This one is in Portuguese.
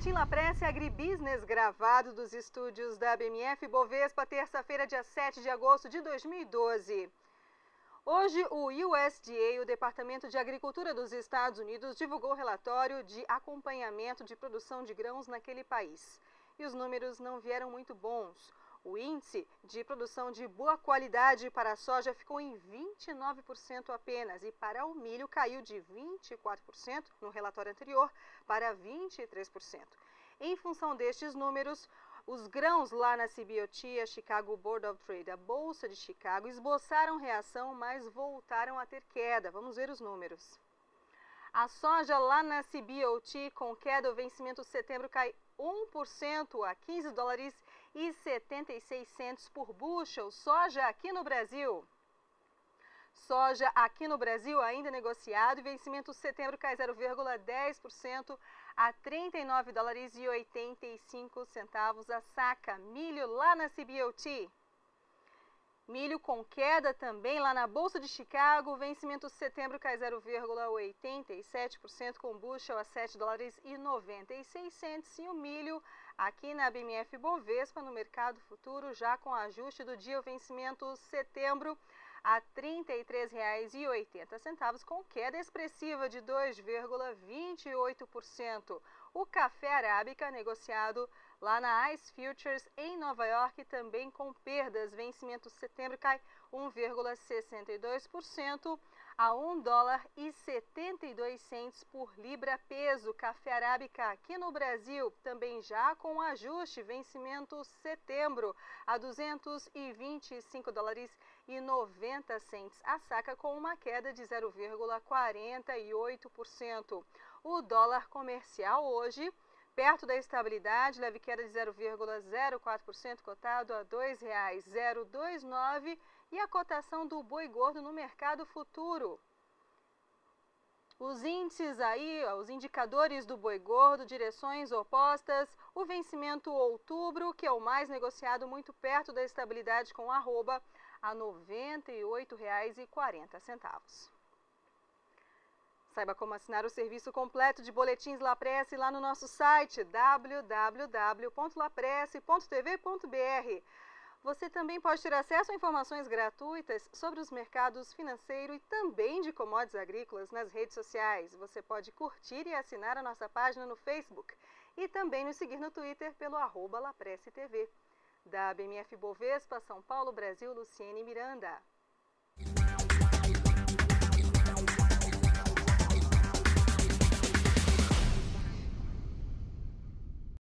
Boletim Lapresse Agribusiness gravado dos estúdios da BMF Bovespa, terça-feira, dia 7 de agosto de 2012. Hoje, o USDA, o Departamento de Agricultura dos Estados Unidos, divulgou o relatório de acompanhamento de produção de grãos naquele país. E os números não vieram muito bons. O índice de produção de boa qualidade para a soja ficou em 29% apenas e para o milho caiu de 24% no relatório anterior para 23%. Em função destes números, os grãos lá na CBOT, a Chicago Board of Trade, a Bolsa de Chicago, esboçaram reação, mas voltaram a ter queda. Vamos ver os números. A soja lá na CBOT, com queda, o vencimento de setembro cai 1% a $15,76 por bushel. Soja aqui no Brasil. Soja aqui no Brasil ainda negociado e vencimento de setembro cai 0,10% a $39,85 a saca. Milho lá na CBOT. Milho com queda também lá na Bolsa de Chicago, vencimento de setembro cai 0,87% com bushel a $7,96 e o milho aqui na BMF Bovespa no mercado futuro já com ajuste do dia o vencimento setembro a R$ 33,80 com queda expressiva de 2,28%. O café arábica negociado lá na ICE Futures em Nova York também com perdas. Vencimento setembro cai 1,62% a $1,72 por libra peso. Café arábica aqui no Brasil também já com ajuste. Vencimento setembro a $225,90 a saca com uma queda de 0,48%. O dólar comercial hoje perto da estabilidade, leve queda de 0,04%, cotado a R$ 2,029 e a cotação do boi gordo no mercado futuro. Os índices aí, os indicadores do boi gordo, direções opostas, o vencimento outubro, que é o mais negociado, muito perto da estabilidade com arroba a R$ 98,40. Saiba como assinar o serviço completo de boletins Lapresse lá no nosso site www.lapresse.tv.br. Você também pode ter acesso a informações gratuitas sobre os mercados financeiro e também de commodities agrícolas nas redes sociais. Você pode curtir e assinar a nossa página no Facebook e também nos seguir no Twitter pelo @LapresseTV. Da BMF Bovespa, São Paulo, Brasil, Luciene Miranda.